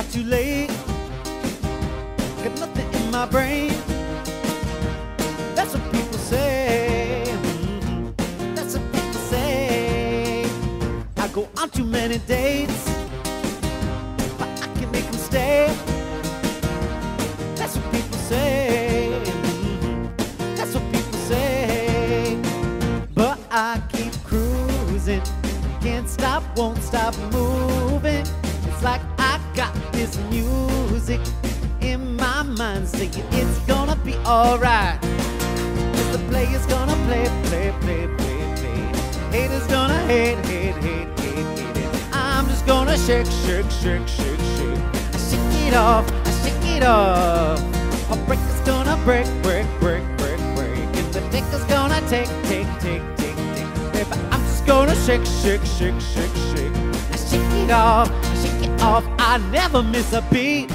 it's too late. Got nothing in my brain. That's what people say. That's what people say. I go on too many dates, but I can make them stay. That's what people say. That's what people say. But I keep cruising, can't stop, won't stop moving. It's like I got this music in my mind saying it's gonna be alright. 'Cause the player's gonna play, play, play, play, play. Haters gonna hate, hate, hate, hate, hate it. I'm just gonna shake, shake, shake, shake, shake. I shake it off, I shake it off. A break is gonna break, break, break, break, break. And the dick is gonna take, take, take, take, take. Baby, I'm just gonna shake, shake, shake, shake, shake. I shake it off, I shake it off. I never miss a beat.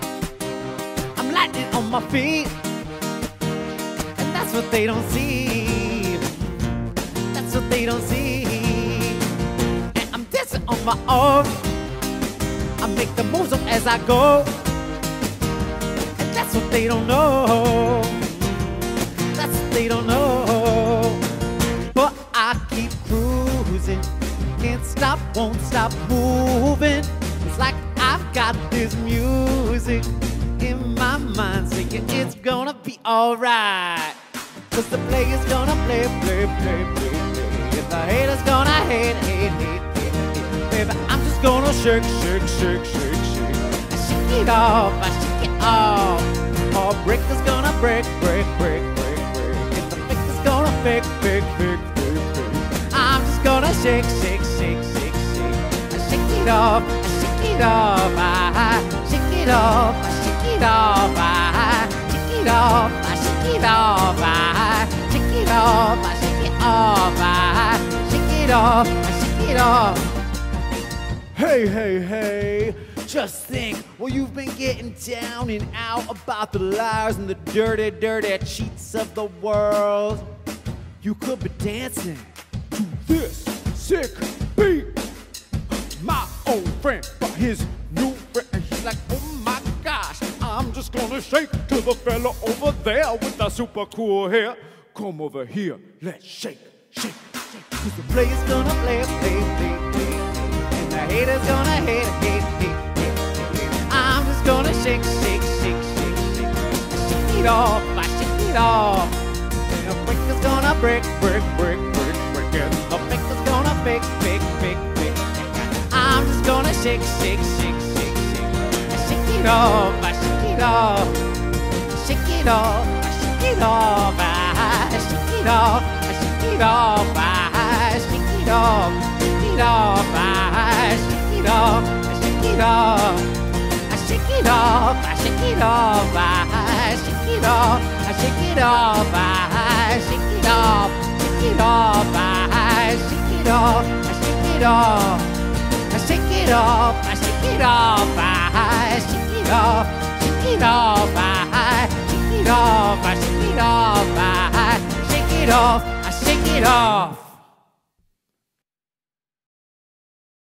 I'm lightning on my feet. And that's what they don't see. That's what they don't see. And I'm dancing on my own. I make the moves up as I go. And that's what they don't know. That's what they don't know. But I keep cruising, can't stop, won't stop moving. It's like I've got this music in my mind saying it's gonna be alright. 'Cause the player's gonna play, play, play, play, play. And the haters gonna hate, hate, hate, hate, hate. Baby, I'm just gonna shake, shake, shake, shake, shake. I shake it off, I shake it off. All breakers gonna break, break, break, break, break. And the faker's gonna fake, fake, fake, fake, fake. I'm just gonna shake, shake, shake, shake, shake. I shake it off, I shake it off, I shake it off, I shake it off, I shake it off, I shake it off, I shake it off, I shake it off, I shake it off, I shake it off. Hey, hey, hey, just think, well, you've been getting down and out about the liars and the dirty, dirty cheats of the world. You could be dancing to this sick beat. My old friend got his new friend, and he's like, oh my gosh, I'm just gonna shake to the fella over there with the super cool hair. Come over here, let's shake, shake, shake. 'Cause the player's gonna play, play, play, play, play. And the haters gonna hate, hate, hate, hate, hate. I'm just gonna shake, shake, shake, shake, shake. I shake it off, I shake it off. And the breaker's gonna break, break, break, break, break. And the faker's gonna fake, fake, fake, fake. I'm just gonna shake, shake, shake, shake, shake. I shake it off, I shake it off. I shake it off, I shake it off. I shake it off, I shake it off. I shake it off, shake it off. I shake it off, I shake it off. I shake it off, I shake it off. I shake it off, I shake it off. I shake it off, shake it off. I shake it off, I shake it off. I shake it off, I shake it off, I shake it off, shake it off, I shake it off, I shake it off, I shake it off, I shake it off.